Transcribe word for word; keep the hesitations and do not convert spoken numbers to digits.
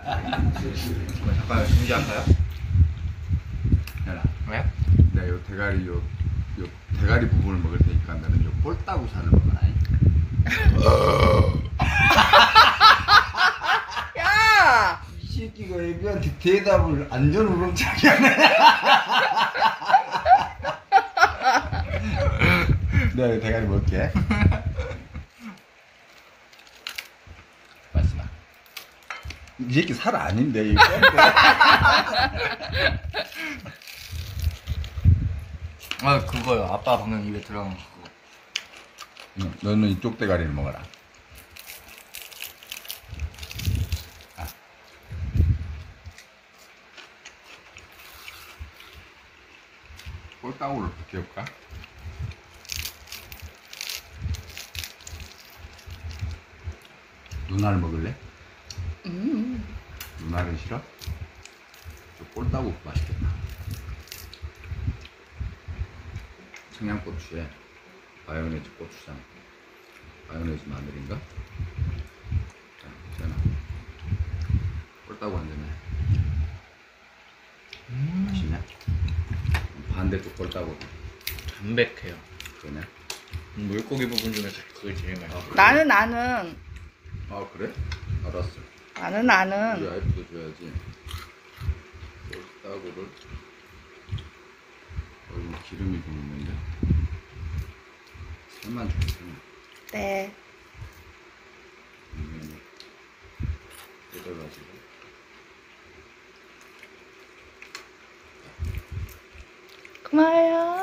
잠깐 준비할까요? 야라. 왜? 내가 요 대가리 요, 요 대가리 부분을 먹을 테니까 너는 요 꼴따구살을 먹어라. 야! 이 새끼가 애비한테 대답을 안전우렁차게 하네. 내가 요 대가리 먹을게. 맛있나? 이 새끼 살 아닌데 이거. 아 그거요. 아빠 방금 입에 들어간 거 그거. 응, 너는 이쪽 대가리를 먹어라. 아. 꼴따구를 벗겨볼까? 누나를 먹을래? 음. 누나를 싫어? 저 꼴따구 맛있겠다. 청양고추에 마요네즈 고추장, 마요네즈 마늘인가? 자, 전화. 꼴따구 안 되네. 음. 맛있냐? 반대쪽 꼴따구 담백해요. 그러냐? 물고기 부분 중에서 그게 제일 맛있어. 아, 그래? 나는 나는 아 그래? 알았어. 나는 우리 나는 와이프도 줘야지. 꼴따구를. 어, 이거 기름이 좀 있는데. 살만 주겠구나. 네. 이거는 뜯어가지고. 고마워요.